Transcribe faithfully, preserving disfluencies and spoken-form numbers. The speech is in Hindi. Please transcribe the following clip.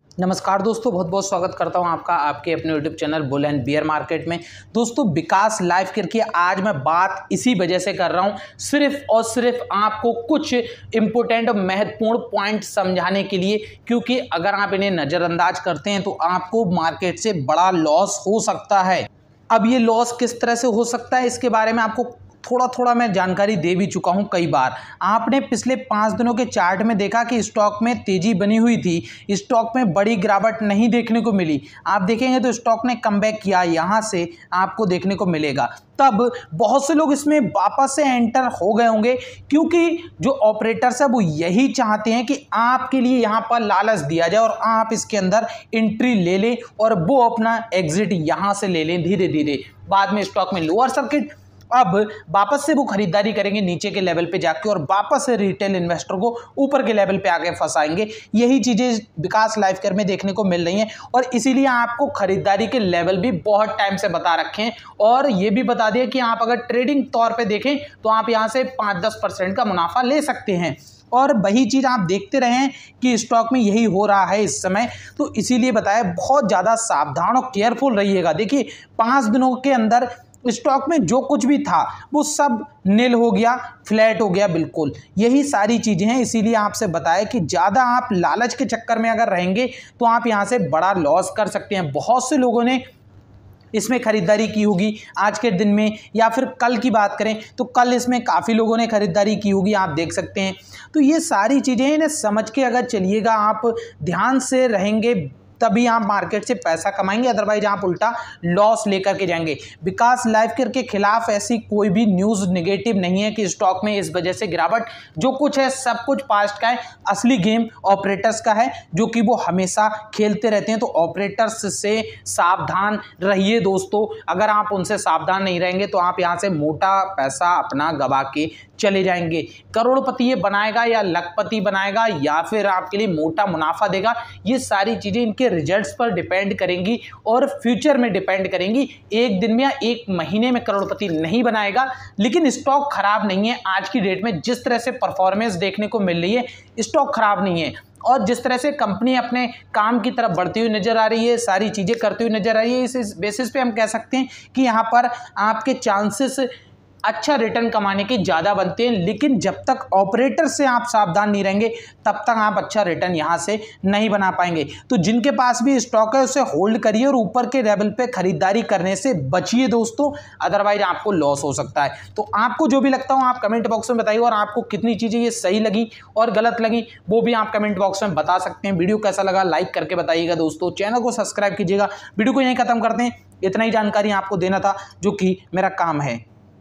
नमस्कार दोस्तों, बहुत बहुत स्वागत करता हूं आपका आपके अपने YouTube channel bull and bear market में। दोस्तों, विकास लाइफ केयर की आज मैं बात इसी वजह से कर रहा हूं, सिर्फ और सिर्फ आपको कुछ इंपॉर्टेंट महत्वपूर्ण पॉइंट समझाने के लिए, क्योंकि अगर आप इन्हें नज़रअंदाज करते हैं तो आपको मार्केट से बड़ा लॉस हो सकता है। अब ये लॉस किस तरह से हो सकता है, इसके बारे में आपको थोड़ा थोड़ा मैं जानकारी दे भी चुका हूं कई बार। आपने पिछले पाँच दिनों के चार्ट में देखा कि स्टॉक में तेजी बनी हुई थी, स्टॉक में बड़ी गिरावट नहीं देखने को मिली। आप देखेंगे तो स्टॉक ने कमबैक किया, यहां से आपको देखने को मिलेगा। तब बहुत से लोग इसमें वापस से एंटर हो गए होंगे, क्योंकि जो ऑपरेटर्स है वो यही चाहते हैं कि आपके लिए यहां पर लालच दिया जाए और आप इसके अंदर एंट्री ले लें और वो अपना एग्जिट यहां से ले लें धीरे धीरे। बाद में स्टॉक में लोअर सर्किट, अब वापस से वो खरीदारी करेंगे नीचे के लेवल पे जाके और वापस से रिटेल इन्वेस्टर को ऊपर के लेवल पे आके फंसाएंगे। यही चीज़ें विकास लाइफ केयर में देखने को मिल रही हैं और इसीलिए आपको खरीदारी के लेवल भी बहुत टाइम से बता रखे हैं और ये भी बता दिया कि आप अगर ट्रेडिंग तौर पे देखें तो आप यहाँ से पाँच दस परसेंट का मुनाफा ले सकते हैं। और वही चीज़ आप देखते रहें कि स्टॉक में यही हो रहा है इस समय, तो इसीलिए बताया बहुत ज़्यादा सावधान और केयरफुल रहिएगा। देखिए, पाँच दिनों के अंदर स्टॉक में जो कुछ भी था वो सब नील हो गया, फ्लैट हो गया, बिल्कुल यही सारी चीज़ें हैं। इसीलिए आपसे बताया कि ज़्यादा आप लालच के चक्कर में अगर रहेंगे तो आप यहाँ से बड़ा लॉस कर सकते हैं। बहुत से लोगों ने इसमें खरीदारी की होगी आज के दिन में, या फिर कल की बात करें तो कल इसमें काफ़ी लोगों ने खरीदारी की होगी, आप देख सकते हैं। तो ये सारी चीज़ें इन्हें समझ के अगर चलिएगा, आप ध्यान से रहेंगे, तभी आप मार्केट से पैसा कमाएंगे, अदरवाइज आप उल्टा लॉस लेकर के जाएंगे। विकास लाइफ केयर के खिलाफ ऐसी कोई भी न्यूज़ नेगेटिव नहीं है कि स्टॉक में इस वजह से गिरावट। जो कुछ है सब कुछ पास्ट का है, असली गेम ऑपरेटर्स का है जो कि वो हमेशा खेलते रहते हैं। तो ऑपरेटर्स से सावधान रहिए दोस्तों। अगर आप उनसे सावधान नहीं रहेंगे तो आप यहाँ से मोटा पैसा अपना गवा के चले जाएंगे। करोड़पति ये बनाएगा या लखपति बनाएगा या फिर आपके लिए मोटा मुनाफा देगा, ये सारी चीज़ें इनके रिजल्ट्स पर डिपेंड करेंगी और फ्यूचर में डिपेंड करेंगी। एक दिन में या एक महीने में करोड़पति नहीं बनाएगा, लेकिन स्टॉक खराब नहीं है। आज की डेट में जिस तरह से परफॉर्मेंस देखने को मिल रही है, स्टॉक खराब नहीं है और जिस तरह से कंपनी अपने काम की तरफ बढ़ती हुई नजर आ रही है, सारी चीज़ें करती हुई नजर आ रही है, इस बेसिस पे हम कह सकते हैं कि यहाँ पर आपके चांसेस अच्छा रिटर्न कमाने के ज़्यादा बनते हैं। लेकिन जब तक ऑपरेटर से आप सावधान नहीं रहेंगे तब तक आप अच्छा रिटर्न यहाँ से नहीं बना पाएंगे। तो जिनके पास भी स्टॉक है उसे होल्ड करिए और ऊपर के लेवल पे खरीदारी करने से बचिए दोस्तों, अदरवाइज आपको लॉस हो सकता है। तो आपको जो भी लगता हो आप कमेंट बॉक्स में बताइए और आपको कितनी चीज़ें ये सही लगी और गलत लगी वो भी आप कमेंट बॉक्स में बता सकते हैं। वीडियो कैसा लगा लाइक करके बताइएगा दोस्तों, चैनल को सब्सक्राइब कीजिएगा। वीडियो को यहीं खत्म करते हैं, इतना ही जानकारी आपको देना था जो कि मेरा काम है।